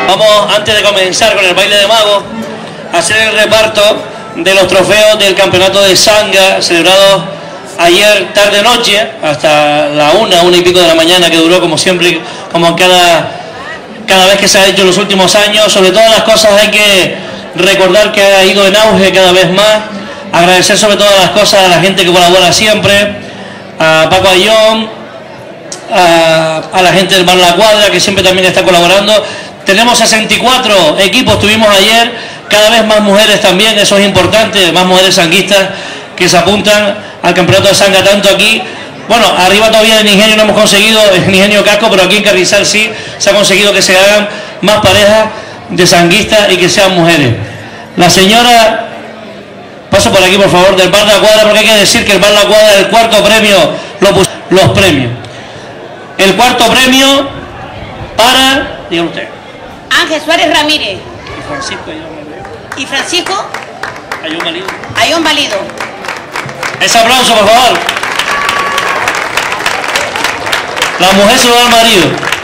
Vamos, antes de comenzar con el baile de magos, a hacer el reparto de los trofeos del campeonato de Sanga, celebrado ayer tarde-noche, hasta la una y pico de la mañana, que duró como siempre, como cada vez que se ha hecho en los últimos años. Sobre todas las cosas hay que recordar que ha ido en auge cada vez más. Agradecer sobre todas las cosas a la gente que colabora siempre, a Paco Ayón, a la gente del Bar La Cuadra, que siempre también está colaborando. Tenemos 64 equipos, tuvimos ayer, cada vez más mujeres también, eso es importante, más mujeres sanguistas que se apuntan al campeonato de Sanga, tanto aquí, bueno, arriba todavía en Ingenio no hemos conseguido, en Ingenio Casco, pero aquí en Carrizal sí se ha conseguido que se hagan más parejas de sanguistas y que sean mujeres. La señora, paso por aquí por favor, del Bar La Cuadra, porque hay que decir que el Bar La Cuadra, el cuarto premio, los premios. El cuarto premio para, diga usted, Ángel Suárez Ramírez. Y Francisco Ayón Valido. Ese aplauso, por favor. La mujer se lo da al marido.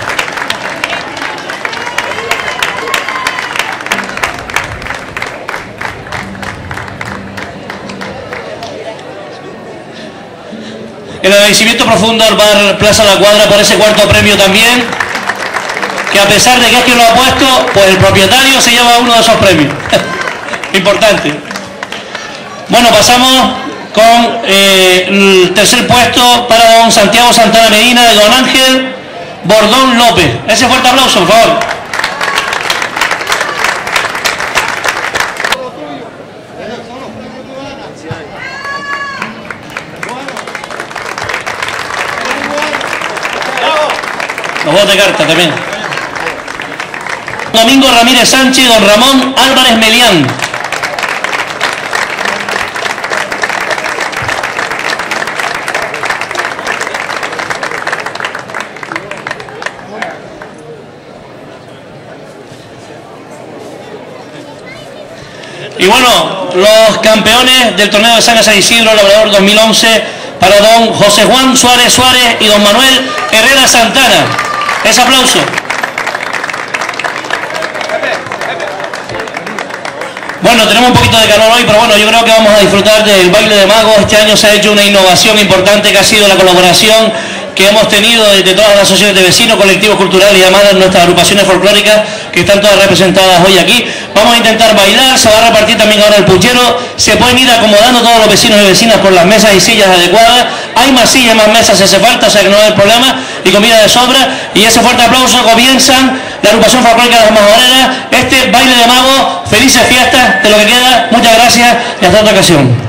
El agradecimiento profundo al Bar Plaza La Cuadra por ese cuarto premio también, que a pesar de que es quien lo ha puesto, pues el propietario se lleva uno de esos premios. Importante. Bueno, pasamos con el tercer puesto para don Santiago Santana Medina, de don Ángel Bordón López. Ese fuerte aplauso, por favor. Los juegos de carta también. Domingo Ramírez Sánchez, don Ramón Álvarez Melián. Y bueno, los campeones del torneo de Sanga San Isidro Labrador 2011 para don José Juan Suárez Suárez y don Manuel Herrera Santana. Ese aplauso. Bueno, tenemos un poquito de calor hoy, pero bueno, yo creo que vamos a disfrutar del baile de magos. Este año se ha hecho una innovación importante que ha sido la colaboración que hemos tenido desde todas las asociaciones de vecinos, colectivos culturales y además de nuestras agrupaciones folclóricas que están todas representadas hoy aquí. Vamos a intentar bailar, se va a repartir también ahora el puchero, se pueden ir acomodando todos los vecinos y vecinas por las mesas y sillas adecuadas. Hay más sillas, más mesas si hace falta, o sea que no hay problema, y comida de sobra. Y ese fuerte aplauso, comienzan la agrupación folclórica de las Majoreras, este baile de magos. Felices fiestas de lo que queda, muchas gracias y hasta otra ocasión.